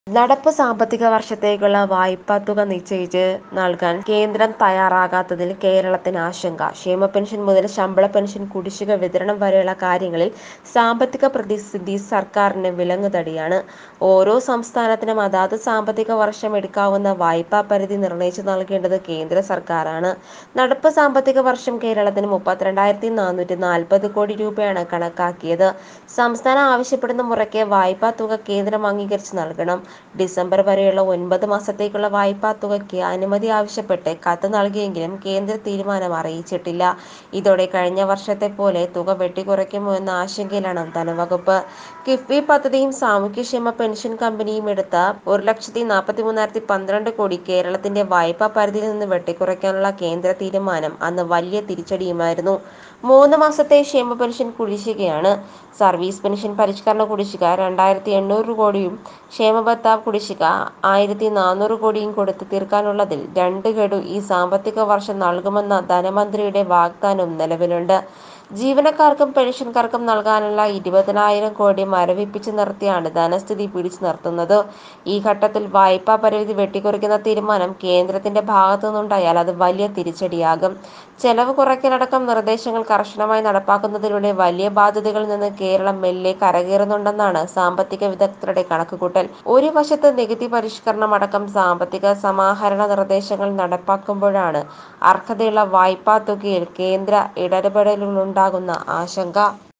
നടപ്പ് സാമ്പത്തിക വർഷത്തേക്കുള്ള വായ്പാ തുക നിശ്ചയിച്ച് നൽകാൻ കേന്ദ്രം തയ്യാറാകാത്തതിൽ കേരളത്തിന് ആശങ്ക. ക്ഷേമ പെൻഷൻ മുതൽ ശമ്പള പെൻഷൻ കുടിശ്ശിക വിതരണം വരെയുള്ള കാര്യങ്ങളിൽ സാമ്പത്തിക പ്രതിസന്ധി സർക്കാരിന് വിലങ്ങുതടിയാണ്. ഓരോ സംസ്ഥാനത്തിനും അതാത് സാമ്പത്തിക വർഷം എടുക്കാവുന്ന വായ്പാ പരിധി നിർണയിച്ചു നൽകേണ്ടത് കേന്ദ്ര സർക്കാരാണ്. നടപ്പ് സാമ്പത്തിക വർഷം കേരളത്തിന് 32,440 കോടി രൂപയാണ് കണക്കാക്കിയത്. സംസ്ഥാനം ആവശ്യപ്പെടുന്ന മുറയ്ക്ക് വായ്പാ തുക കേന്ദ്രം അംഗീകരിച്ച് നൽകണം. ഡിസംബർ വരെയുള്ള 9 മാസത്തേക്കുള്ള വായ്പാ തുകയ്ക്ക് അനുമതി ആവശ്യപ്പെട്ട് കത്ത് നൽകിയെങ്കിലും കേന്ദ്ര തീരുമാനം അറിയിച്ചിട്ടില്ല. ഇതോടെ കഴിഞ്ഞ വർഷത്തെ പോലെ തുക വെട്ടിക്കുറയ്ക്കുമോ എന്ന ആശങ്കയിലാണ് ധനവകുപ്പ്. കിഫ്ബി പദ്ധതിയും സാമൂഹ്യക്ഷേമ പെൻഷൻ കമ്പനിയും എടുത്ത 1,43,012 കോടി കേരളത്തിന്റെ വായ്പാ പരിധിയിൽ നിന്ന് വെട്ടിക്കുറയ്ക്കാനുള്ള കേന്ദ്ര തീരുമാനം അന്ന് വലിയ തിരിച്ചടിയുമായിരുന്നു. 3 മാസത്തെ ക്ഷേമ പെൻഷൻ കുടിശ്ശികയാണ്. സർവീസ് പെൻഷൻ പരിഷ്കരണ കുടിശ്ശിക 2,800 കോടിയും ക്ഷേമബത്ത കുടിശ്ശിക 1,400 കോടിയും കൊടുത്ത് തീർക്കാനുള്ളതിൽ 2 ഗഡു ഈ സാമ്പത്തിക വർഷം നൽകുമെന്ന ധനമന്ത്രിയുടെ വാഗ്ദാനവും നിലവിലുണ്ട്. ജീവനക്കാർക്കും പെൻഷൻകാർക്കും നൽകാനുള്ള 20,000 കോടി മരവിപ്പിച്ച് നിർത്തിയാണ് ധനസ്ഥിതി പിടിച്ചു നിർത്തുന്നത്. ഈ ഘട്ടത്തിൽ വായ്പാ പരിധി വെട്ടിക്കുറയ്ക്കുന്ന തീരുമാനം കേന്ദ്രത്തിന്റെ ഭാഗത്തുനിന്നുണ്ടായാൽ അത് വലിയ തിരിച്ചടിയാകും. ചെലവ് കുറയ്ക്കലടക്കം നിർദ്ദേശങ്ങൾ കർശനമായി നടപ്പാക്കുന്നതിലൂടെ വലിയ ബാധ്യതകളിൽ നിന്ന് കേരളം മെല്ലെ കരകയറുന്നുണ്ടെന്നാണ് സാമ്പത്തിക വിദഗ്ധരുടെ കണക്കുകൂട്ടൽ. ഒരു വശത്ത് നികുതി പരിഷ്കരണം അടക്കം സാമ്പത്തിക സമാഹരണ നിർദ്ദേശങ്ങൾ നടപ്പാക്കുമ്പോഴാണ് അർഹതയുള്ള വായ്പാ തുകയിൽ കേന്ദ്ര ഇടപെടലുകളുണ്ടാകുന്ന ആശങ്ക.